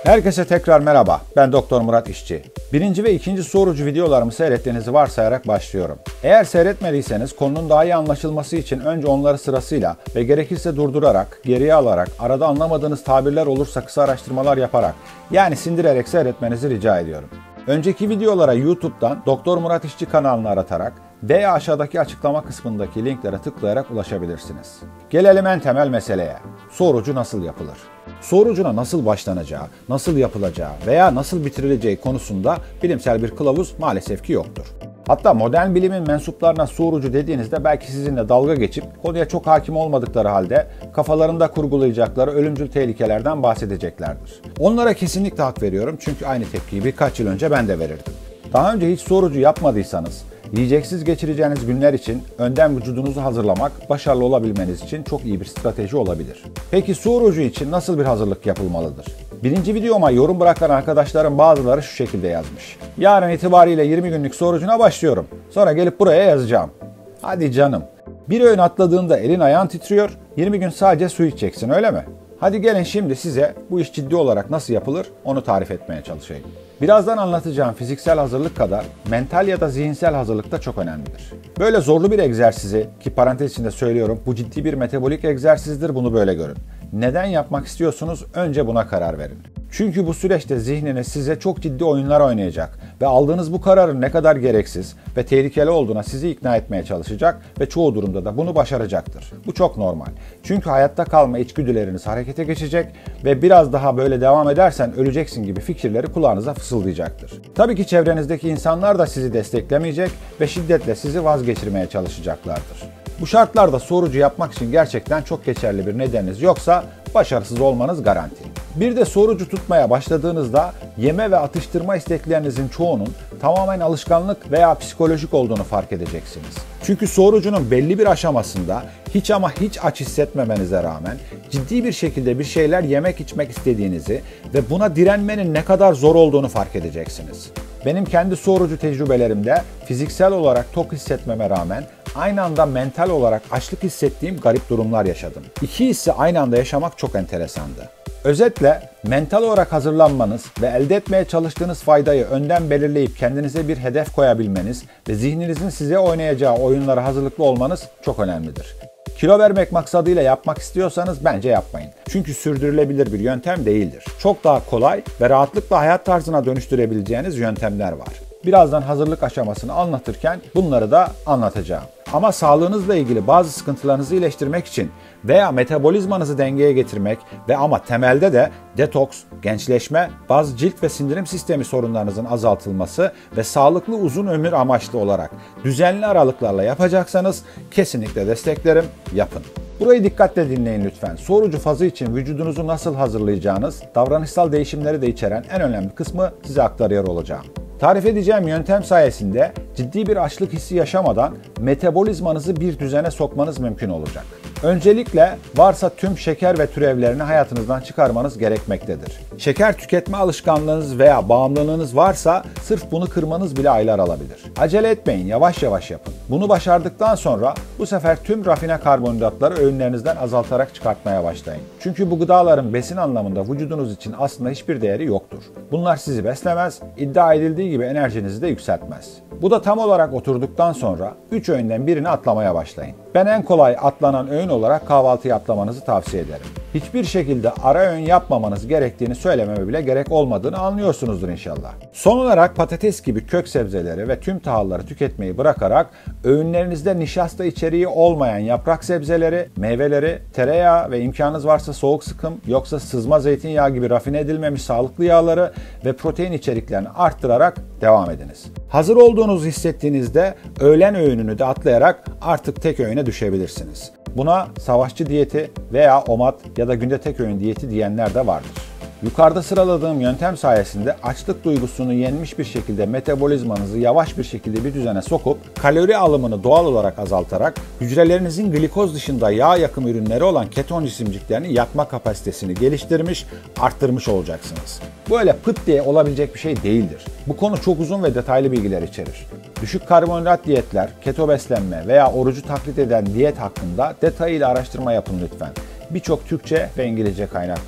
Herkese tekrar merhaba. Ben Doktor Murat İşçi. Birinci ve ikinci sorucu videolarımı seyrettiğinizi varsayarak başlıyorum. Eğer seyretmediyseniz konunun daha iyi anlaşılması için önce onları sırasıyla ve gerekirse durdurarak, geriye alarak, arada anlamadığınız tabirler olursa kısa araştırmalar yaparak, yani sindirerek seyretmenizi rica ediyorum. Önceki videolara YouTube'dan Doktor Murat İşçi kanalını aratarak veya aşağıdaki açıklama kısmındaki linklere tıklayarak ulaşabilirsiniz. Gelelim en temel meseleye. Sorucu nasıl yapılır? Sorucuna nasıl başlanacağı, nasıl yapılacağı veya nasıl bitirileceği konusunda bilimsel bir kılavuz maalesef ki yoktur. Hatta modern bilimin mensuplarına sorucu dediğinizde belki sizinle dalga geçip konuya çok hakim olmadıkları halde kafalarında kurgulayacakları ölümcül tehlikelerden bahsedeceklerdir. Onlara kesinlikle hak veriyorum çünkü aynı tepkiyi birkaç yıl önce ben de verirdim. Daha önce hiç sorucu yapmadıysanız, yiyeceksiz geçireceğiniz günler için önden vücudunuzu hazırlamak başarılı olabilmeniz için çok iyi bir strateji olabilir. Peki sorucu için nasıl bir hazırlık yapılmalıdır? Birinci videoma yorum bırakan arkadaşlarım bazıları şu şekilde yazmış. Yarın itibariyle 20 günlük sorucuna başlıyorum. Sonra gelip buraya yazacağım. Hadi canım. Bir öğün atladığında elin ayağın titriyor, 20 gün sadece su içeceksin öyle mi? Hadi gelin şimdi size bu iş ciddi olarak nasıl yapılır onu tarif etmeye çalışayım. Birazdan anlatacağım fiziksel hazırlık kadar mental ya da zihinsel hazırlık da çok önemlidir. Böyle zorlu bir egzersizi, ki parantez içinde söylüyorum bu ciddi bir metabolik egzersizdir, bunu böyle görün. Neden yapmak istiyorsunuz? Önce buna karar verin. Çünkü bu süreçte zihniniz size çok ciddi oyunlar oynayacak ve aldığınız bu kararın ne kadar gereksiz ve tehlikeli olduğuna sizi ikna etmeye çalışacak ve çoğu durumda da bunu başaracaktır. Bu çok normal. Çünkü hayatta kalma içgüdüleriniz harekete geçecek ve biraz daha böyle devam edersen öleceksin gibi fikirleri kulağınıza fısıldayacaktır. Tabii ki çevrenizdeki insanlar da sizi desteklemeyecek ve şiddetle sizi vazgeçirmeye çalışacaklardır. Bu şartlarda sorucu yapmak için gerçekten çok geçerli bir nedeniniz yoksa başarısız olmanız garanti. Bir de sorucu tutmaya başladığınızda yeme ve atıştırma isteklerinizin çoğunun tamamen alışkanlık veya psikolojik olduğunu fark edeceksiniz. Çünkü sorucunun belli bir aşamasında hiç ama hiç aç hissetmemenize rağmen ciddi bir şekilde bir şeyler yemek içmek istediğinizi ve buna direnmenin ne kadar zor olduğunu fark edeceksiniz. Benim kendi sorucu tecrübelerimde fiziksel olarak tok hissetmeme rağmen aynı anda mental olarak açlık hissettiğim garip durumlar yaşadım. İki hissi aynı anda yaşamak çok enteresandı. Özetle mental olarak hazırlanmanız ve elde etmeye çalıştığınız faydayı önden belirleyip kendinize bir hedef koyabilmeniz ve zihninizin size oynayacağı oyunlara hazırlıklı olmanız çok önemlidir. Kilo vermek maksadıyla yapmak istiyorsanız bence yapmayın. Çünkü sürdürülebilir bir yöntem değildir. Çok daha kolay ve rahatlıkla hayat tarzına dönüştürebileceğiniz yöntemler var. Birazdan hazırlık aşamasını anlatırken bunları da anlatacağım. Ama sağlığınızla ilgili bazı sıkıntılarınızı iyileştirmek için veya metabolizmanızı dengeye getirmek ve ama temelde de detoks, gençleşme, bazı cilt ve sindirim sistemi sorunlarınızın azaltılması ve sağlıklı uzun ömür amaçlı olarak düzenli aralıklarla yapacaksanız kesinlikle desteklerim, yapın. Burayı dikkatle dinleyin lütfen. Sorucu fazı için vücudunuzu nasıl hazırlayacağınız, davranışsal değişimleri de içeren en önemli kısmı size aktarıyor olacağım. Tarif edeceğim yöntem sayesinde ciddi bir açlık hissi yaşamadan metabolizmanızı bir düzene sokmanız mümkün olacak. Öncelikle varsa tüm şeker ve türevlerini hayatınızdan çıkarmanız gerekmektedir. Şeker tüketme alışkanlığınız veya bağımlılığınız varsa sırf bunu kırmanız bile aylar alabilir. Acele etmeyin, yavaş yavaş yapın. Bunu başardıktan sonra bu sefer tüm rafine karbonhidratları öğünlerinizden azaltarak çıkartmaya başlayın. Çünkü bu gıdaların besin anlamında vücudunuz için aslında hiçbir değeri yoktur. Bunlar sizi beslemez, iddia edildiği gibi enerjinizi de yükseltmez. Bu da tam olarak oturduktan sonra 3 öğünden birini atlamaya başlayın. Ben en kolay atlanan öğün olarak kahvaltıyı atlamanızı tavsiye ederim. Hiçbir şekilde ara öğün yapmamanız gerektiğini söylememe bile gerek olmadığını anlıyorsunuzdur inşallah. Son olarak patates gibi kök sebzeleri ve tüm tahılları tüketmeyi bırakarak öğünlerinizde nişasta içeriği olmayan yaprak sebzeleri, meyveleri, tereyağı ve imkanınız varsa soğuk sıkım yoksa sızma zeytinyağı gibi rafine edilmemiş sağlıklı yağları ve protein içeriklerini arttırarak devam ediniz. Hazır olduğunuzu hissettiğinizde öğlen öğününü de atlayarak artık tek öğüne düşebilirsiniz. Buna savaşçı diyeti veya OMAD ya da günde tek öğün diyeti diyenler de vardır. Yukarıda sıraladığım yöntem sayesinde açlık duygusunu yenmiş bir şekilde metabolizmanızı yavaş bir şekilde bir düzene sokup kalori alımını doğal olarak azaltarak hücrelerinizin glikoz dışında yağ yakım ürünleri olan keton cisimciklerini yakma kapasitesini geliştirmiş, arttırmış olacaksınız. Bu öyle pıt diye olabilecek bir şey değildir. Bu konu çok uzun ve detaylı bilgiler içerir. Düşük karbonhidrat diyetler, keto beslenme veya orucu taklit eden diyet hakkında detaylı araştırma yapın lütfen. Birçok Türkçe ve İngilizce kaynak var.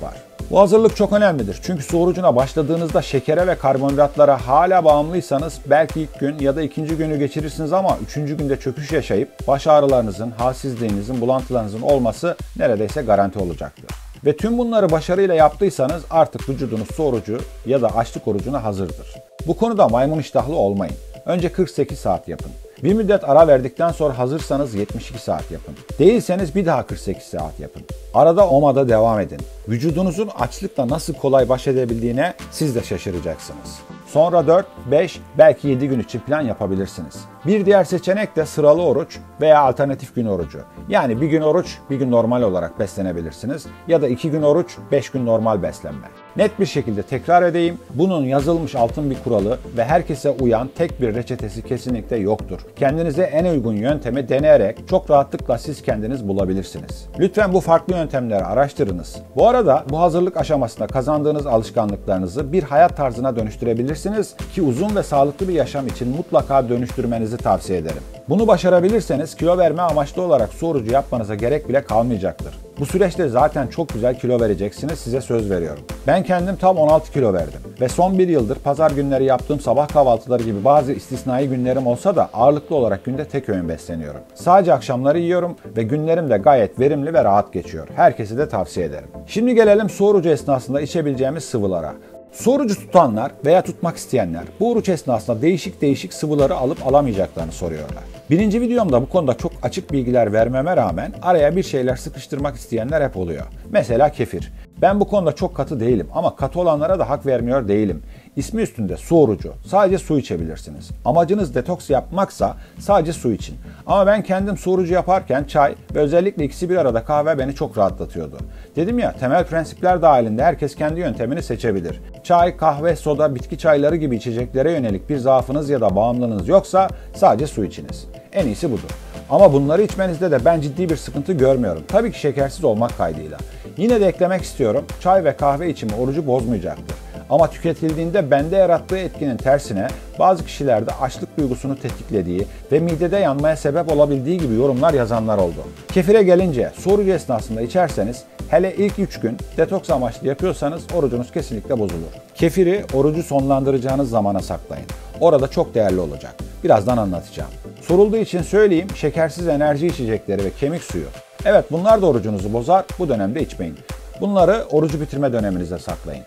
Bu hazırlık çok önemlidir. Çünkü su orucuna başladığınızda şekere ve karbonhidratlara hala bağımlıysanız belki ilk gün ya da ikinci günü geçirirsiniz ama üçüncü günde çöküş yaşayıp baş ağrılarınızın, halsizliğinizin, bulantılarınızın olması neredeyse garanti olacaktır. Ve tüm bunları başarıyla yaptıysanız artık vücudunuz su orucu ya da açlık orucuna hazırdır. Bu konuda maymun iştahlı olmayın. Önce 48 saat yapın. Bir müddet ara verdikten sonra hazırsanız 72 saat yapın. Değilseniz bir daha 48 saat yapın. Arada OMA'da devam edin. Vücudunuzun açlıkla nasıl kolay baş edebildiğine siz de şaşıracaksınız. Sonra 4, 5, belki 7 gün için plan yapabilirsiniz. Bir diğer seçenek de sıralı oruç veya alternatif gün orucu. Yani bir gün oruç, bir gün normal olarak beslenebilirsiniz. Ya da 2 gün oruç, 5 gün normal beslenme. Net bir şekilde tekrar edeyim, bunun yazılmış altın bir kuralı ve herkese uyan tek bir reçetesi kesinlikle yoktur. Kendinize en uygun yöntemi deneyerek çok rahatlıkla siz kendiniz bulabilirsiniz. Lütfen bu farklı yöntemleri araştırınız. Bu arada bu hazırlık aşamasında kazandığınız alışkanlıklarınızı bir hayat tarzına dönüştürebilirsiniz ki uzun ve sağlıklı bir yaşam için mutlaka dönüştürmenizi tavsiye ederim. Bunu başarabilirseniz kilo verme amaçlı olarak su orucu yapmanıza gerek bile kalmayacaktır. Bu süreçte zaten çok güzel kilo vereceksiniz, size söz veriyorum. Ben kendim tam 16 kilo verdim ve son bir yıldır pazar günleri yaptığım sabah kahvaltıları gibi bazı istisnai günlerim olsa da ağırlıklı olarak günde tek öğün besleniyorum. Sadece akşamları yiyorum ve günlerim de gayet verimli ve rahat geçiyor. Herkese de tavsiye ederim. Şimdi gelelim su orucu esnasında içebileceğimiz sıvılara. Su orucu tutanlar veya tutmak isteyenler bu oruç esnasında değişik sıvıları alıp alamayacaklarını soruyorlar. Birinci videomda bu konuda çok açık bilgiler vermeme rağmen araya bir şeyler sıkıştırmak isteyenler hep oluyor. Mesela kefir. Ben bu konuda çok katı değilim ama katı olanlara da hak vermiyor değilim. İsmi üstünde su orucu. Sadece su içebilirsiniz. Amacınız detoks yapmaksa sadece su için. Ama ben kendim su orucu yaparken çay ve özellikle ikisi bir arada kahve beni çok rahatlatıyordu. Dedim ya, temel prensipler dahilinde herkes kendi yöntemini seçebilir. Çay, kahve, soda, bitki çayları gibi içeceklere yönelik bir zaafınız ya da bağımlılığınız yoksa sadece su içiniz. En iyisi budur. Ama bunları içmenizde de ben ciddi bir sıkıntı görmüyorum. Tabii ki şekersiz olmak kaydıyla. Yine de eklemek istiyorum, çay ve kahve içimi orucu bozmayacaktır. Ama tüketildiğinde bende yarattığı etkinin tersine bazı kişilerde açlık duygusunu tetiklediği ve midede yanmaya sebep olabildiği gibi yorumlar yazanlar oldu. Kefire gelince su orucu esnasında içerseniz hele ilk 3 gün detoks amaçlı yapıyorsanız orucunuz kesinlikle bozulur. Kefiri orucu sonlandıracağınız zamana saklayın. Orada çok değerli olacak. Birazdan anlatacağım. Sorulduğu için söyleyeyim, şekersiz enerji içecekleri ve kemik suyu. Evet, bunlar da orucunuzu bozar, bu dönemde içmeyin. Bunları orucu bitirme döneminize saklayın.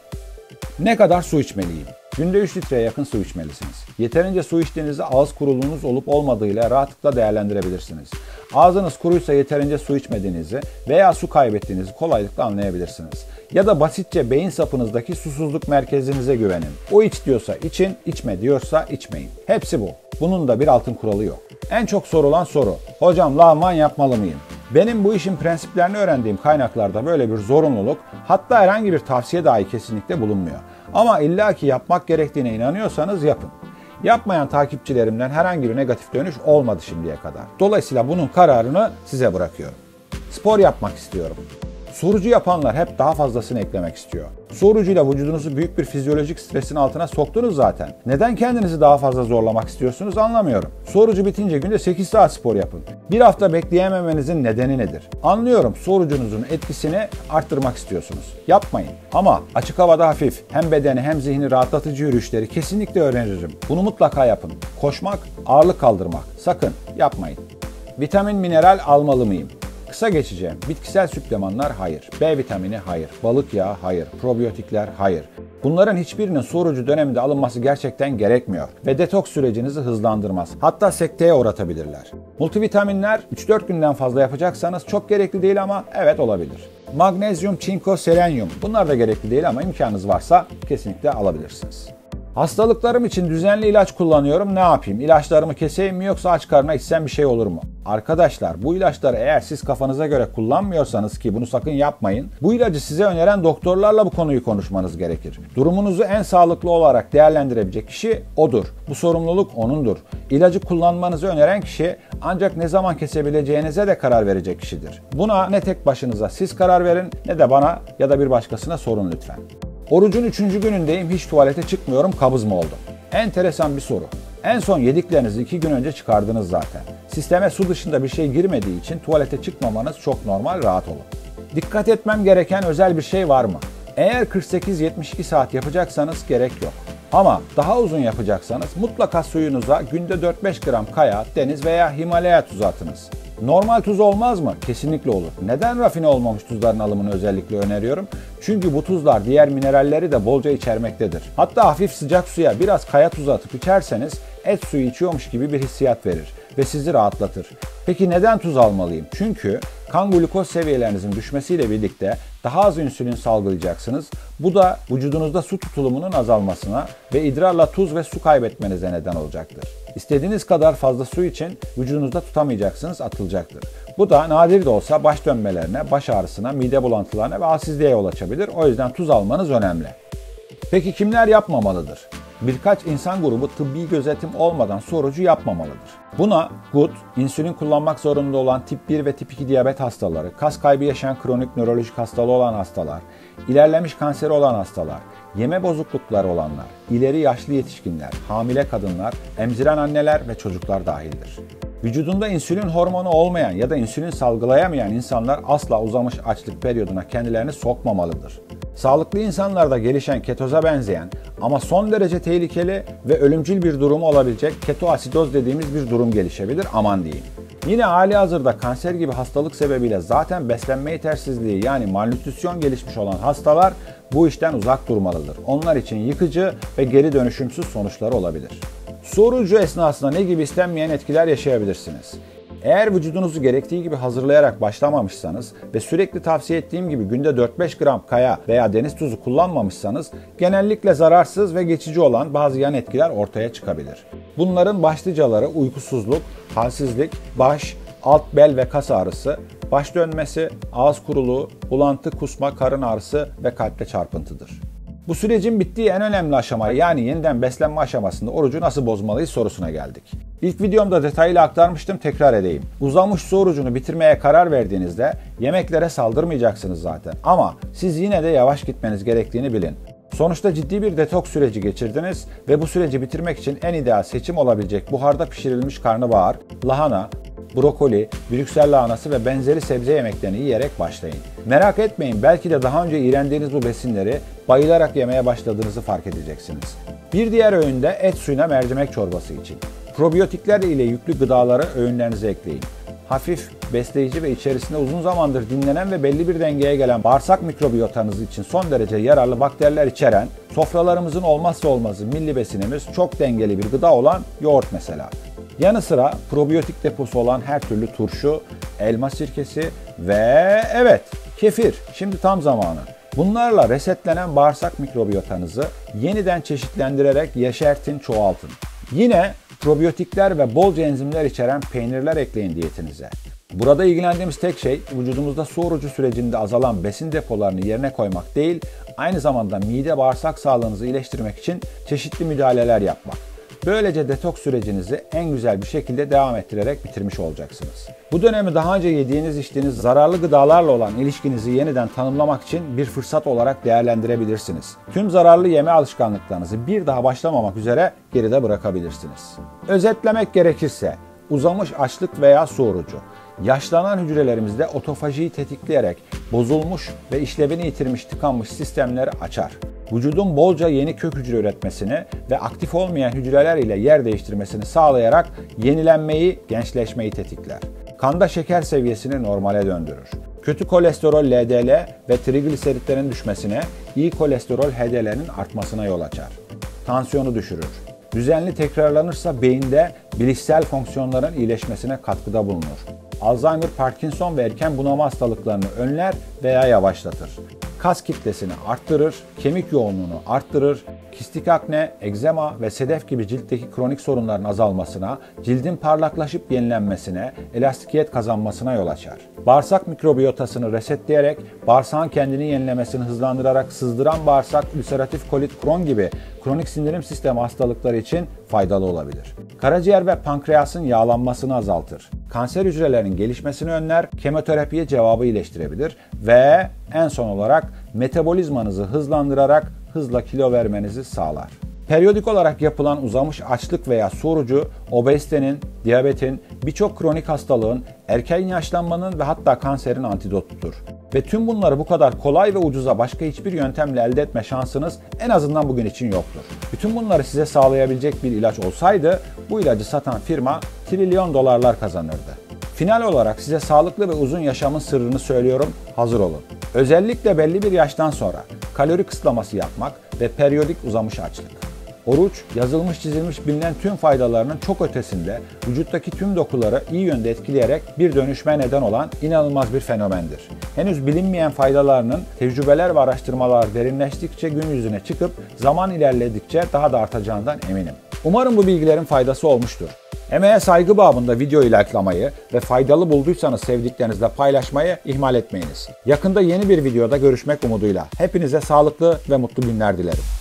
Ne kadar su içmeliyim? Günde 3 litreye yakın su içmelisiniz. Yeterince su içtiğinizde ağız kuruluğunuz olup olmadığıyla rahatlıkla değerlendirebilirsiniz. Ağzınız kuruysa yeterince su içmediğinizi veya su kaybettiğinizi kolaylıkla anlayabilirsiniz. Ya da basitçe beyin sapınızdaki susuzluk merkezinize güvenin. O iç diyorsa için, içme diyorsa içmeyin. Hepsi bu. Bunun da bir altın kuralı yok. En çok sorulan soru, hocam lağman yapmalı mıyım? Benim bu işin prensiplerini öğrendiğim kaynaklarda böyle bir zorunluluk, hatta herhangi bir tavsiye dahi kesinlikle bulunmuyor. Ama illaki yapmak gerektiğine inanıyorsanız yapın. Yapmayan takipçilerimden herhangi bir negatif dönüş olmadı şimdiye kadar. Dolayısıyla bunun kararını size bırakıyorum. Spor yapmak istiyorum. Su orucu yapanlar hep daha fazlasını eklemek istiyor. Su orucuyla vücudunuzu büyük bir fizyolojik stresin altına soktunuz zaten. Neden kendinizi daha fazla zorlamak istiyorsunuz anlamıyorum. Su orucu bitince günde 8 saat spor yapın. Bir hafta bekleyememenizin nedeni nedir? Anlıyorum, su orucunuzun etkisini arttırmak istiyorsunuz. Yapmayın. Ama açık havada hafif, hem bedeni hem zihni rahatlatıcı yürüyüşleri kesinlikle öneririm. Bunu mutlaka yapın. Koşmak, ağırlık kaldırmak. Sakın yapmayın. Vitamin, mineral almalı mıyım? Kısa geçeceğim. Bitkisel süplemanlar hayır. B vitamini hayır. Balık yağı hayır. Probiyotikler hayır. Bunların hiçbirinin su orucu döneminde alınması gerçekten gerekmiyor ve detoks sürecinizi hızlandırmaz. Hatta sekteye uğratabilirler. Multivitaminler 3-4 günden fazla yapacaksanız çok gerekli değil ama evet olabilir. Magnezyum, çinko, selenyum bunlar da gerekli değil ama imkanınız varsa kesinlikle alabilirsiniz. Hastalıklarım için düzenli ilaç kullanıyorum. Ne yapayım? İlaçlarımı keseyim mi yoksa aç karnına içsem bir şey olur mu? Arkadaşlar, bu ilaçları eğer siz kafanıza göre kullanmıyorsanız, ki bunu sakın yapmayın, bu ilacı size öneren doktorlarla bu konuyu konuşmanız gerekir. Durumunuzu en sağlıklı olarak değerlendirebilecek kişi odur. Bu sorumluluk onundur. İlacı kullanmanızı öneren kişi ancak ne zaman kesebileceğinize de karar verecek kişidir. Buna ne tek başınıza siz karar verin ne de bana ya da bir başkasına sorun lütfen. Orucun 3. günündeyim, hiç tuvalete çıkmıyorum, kabız mı oldum? Enteresan bir soru. En son yediklerinizi 2 gün önce çıkardınız zaten. Sisteme su dışında bir şey girmediği için tuvalete çıkmamanız çok normal, rahat olun. Dikkat etmem gereken özel bir şey var mı? Eğer 48-72 saat yapacaksanız gerek yok. Ama daha uzun yapacaksanız mutlaka suyunuza günde 4-5 gram kaya, deniz veya Himalaya tuzu atınız. Normal tuz olmaz mı? Kesinlikle olur. Neden rafine olmamış tuzların alımını özellikle öneriyorum? Çünkü bu tuzlar diğer mineralleri de bolca içermektedir. Hatta hafif sıcak suya biraz kaya tuzu atıp içerseniz et suyu içiyormuş gibi bir hissiyat verir ve sizi rahatlatır. Peki neden tuz almalıyım? Çünkü kan glukoz seviyelerinizin düşmesiyle birlikte daha az insülin salgılayacaksınız. Bu da vücudunuzda su tutulumunun azalmasına ve idrarla tuz ve su kaybetmenize neden olacaktır. İstediğiniz kadar fazla su için vücudunuzda tutamayacaksınız, atılacaktır. Bu da nadir de olsa baş dönmelerine, baş ağrısına, mide bulantılarına ve halsizliğe yol açabilir. O yüzden tuz almanız önemli. Peki kimler yapmamalıdır? Birkaç insan grubu tıbbi gözetim olmadan su orucu yapmamalıdır. Buna gut, insülin kullanmak zorunda olan tip 1 ve tip 2 diyabet hastaları, kas kaybı yaşayan kronik nörolojik hastalığı olan hastalar, ilerlemiş kanseri olan hastalar, yeme bozuklukları olanlar, ileri yaşlı yetişkinler, hamile kadınlar, emziren anneler ve çocuklar dahildir. Vücudunda insülin hormonu olmayan ya da insülin salgılayamayan insanlar asla uzamış açlık periyoduna kendilerini sokmamalıdır. Sağlıklı insanlarda gelişen ketoza benzeyen ama son derece tehlikeli ve ölümcül bir durumu olabilecek ketoasidoz dediğimiz bir durum gelişebilir, aman diyeyim. Yine halihazırda kanser gibi hastalık sebebiyle zaten beslenme yetersizliği yani malnütrisyon gelişmiş olan hastalar bu işten uzak durmalıdır. Onlar için yıkıcı ve geri dönüşümsüz sonuçları olabilir. Su orucu esnasında ne gibi istenmeyen etkiler yaşayabilirsiniz? Eğer vücudunuzu gerektiği gibi hazırlayarak başlamamışsanız ve sürekli tavsiye ettiğim gibi günde 4-5 gram kaya veya deniz tuzu kullanmamışsanız genellikle zararsız ve geçici olan bazı yan etkiler ortaya çıkabilir. Bunların başlıcaları uykusuzluk, halsizlik, baş, alt bel ve kas ağrısı, baş dönmesi, ağız kuruluğu, bulantı, kusma, karın ağrısı ve kalpte çarpıntıdır. Bu sürecin bittiği en önemli aşama yani yeniden beslenme aşamasında orucu nasıl bozmalıyız sorusuna geldik. İlk videomda detaylı aktarmıştım, tekrar edeyim. Uzamış su orucunu bitirmeye karar verdiğinizde yemeklere saldırmayacaksınız zaten. Ama siz yine de yavaş gitmeniz gerektiğini bilin. Sonuçta ciddi bir detoks süreci geçirdiniz ve bu süreci bitirmek için en ideal seçim olabilecek buharda pişirilmiş karnabahar, lahana, brokoli, Brüksel lahanası ve benzeri sebze yemeklerini yiyerek başlayın. Merak etmeyin, belki de daha önce iğrendiğiniz bu besinleri bayılarak yemeye başladığınızı fark edeceksiniz. Bir diğer öğünde et suyuna mercimek çorbası için. Probiyotikler ile yüklü gıdaları öğünlerinize ekleyin. Hafif, besleyici ve içerisinde uzun zamandır dinlenen ve belli bir dengeye gelen bağırsak mikrobiyotanız için son derece yararlı bakteriler içeren, sofralarımızın olmazsa olmazı milli besinimiz çok dengeli bir gıda olan yoğurt mesela. Yanı sıra probiyotik deposu olan her türlü turşu, elma sirkesi ve evet kefir. Şimdi tam zamanı. Bunlarla resetlenen bağırsak mikrobiyotanızı yeniden çeşitlendirerek yeşertin, çoğaltın. Yine probiyotikler ve bolca enzimler içeren peynirler ekleyin diyetinize. Burada ilgilendiğimiz tek şey vücudumuzda su orucu sürecinde azalan besin depolarını yerine koymak değil, aynı zamanda mide bağırsak sağlığınızı iyileştirmek için çeşitli müdahaleler yapmak. Böylece detoks sürecinizi en güzel bir şekilde devam ettirerek bitirmiş olacaksınız. Bu dönemi daha önce yediğiniz, içtiğiniz zararlı gıdalarla olan ilişkinizi yeniden tanımlamak için bir fırsat olarak değerlendirebilirsiniz. Tüm zararlı yeme alışkanlıklarınızı bir daha başlamamak üzere geride bırakabilirsiniz. Özetlemek gerekirse, uzamış açlık veya su orucu, yaşlanan hücrelerimizde otofajiyi tetikleyerek bozulmuş ve işlevini yitirmiş tıkanmış sistemleri açar. Vücudun bolca yeni kök hücre üretmesini ve aktif olmayan hücreler ile yer değiştirmesini sağlayarak yenilenmeyi, gençleşmeyi tetikler. Kanda şeker seviyesini normale döndürür. Kötü kolesterol LDL ve trigliseritlerin düşmesine, iyi kolesterol HDL'nin artmasına yol açar. Tansiyonu düşürür. Düzenli tekrarlanırsa beyinde bilişsel fonksiyonların iyileşmesine katkıda bulunur. Alzheimer, Parkinson ve erken bunama hastalıklarını önler veya yavaşlatır. Kas kitlesini arttırır, kemik yoğunluğunu arttırır, kistik akne, egzema ve sedef gibi ciltteki kronik sorunların azalmasına, cildin parlaklaşıp yenilenmesine, elastikiyet kazanmasına yol açar. Bağırsak mikrobiyotasını resetleyerek, bağırsağın kendini yenilemesini hızlandırarak sızdıran bağırsak, ülseratif kolit, Crohn gibi kronik sindirim sistemi hastalıkları için faydalı olabilir. Karaciğer ve pankreasın yağlanmasını azaltır. Kanser hücrelerinin gelişmesini önler, kemoterapiye cevabı iyileştirebilir ve en son olarak metabolizmanızı hızlandırarak hızla kilo vermenizi sağlar. Periyodik olarak yapılan uzamış açlık veya su orucu, obezitenin, diyabetin, birçok kronik hastalığın, erken yaşlanmanın ve hatta kanserin antidotudur. Ve tüm bunları bu kadar kolay ve ucuza başka hiçbir yöntemle elde etme şansınız en azından bugün için yoktur. Bütün bunları size sağlayabilecek bir ilaç olsaydı bu ilacı satan firma trilyon dolarlar kazanırdı. Final olarak size sağlıklı ve uzun yaşamın sırrını söylüyorum, hazır olun. Özellikle belli bir yaştan sonra kalori kısıtlaması yapmak ve periyodik uzamış açlık. Oruç, yazılmış çizilmiş bilinen tüm faydalarının çok ötesinde vücuttaki tüm dokuları iyi yönde etkileyerek bir dönüşme neden olan inanılmaz bir fenomendir. Henüz bilinmeyen faydalarının tecrübeler ve araştırmalar derinleştikçe gün yüzüne çıkıp zaman ilerledikçe daha da artacağından eminim. Umarım bu bilgilerin faydası olmuştur. Emeğe saygı babında videoyu likelamayı ve faydalı bulduysanız sevdiklerinizle paylaşmayı ihmal etmeyiniz. Yakında yeni bir videoda görüşmek umuduyla. Hepinize sağlıklı ve mutlu günler dilerim.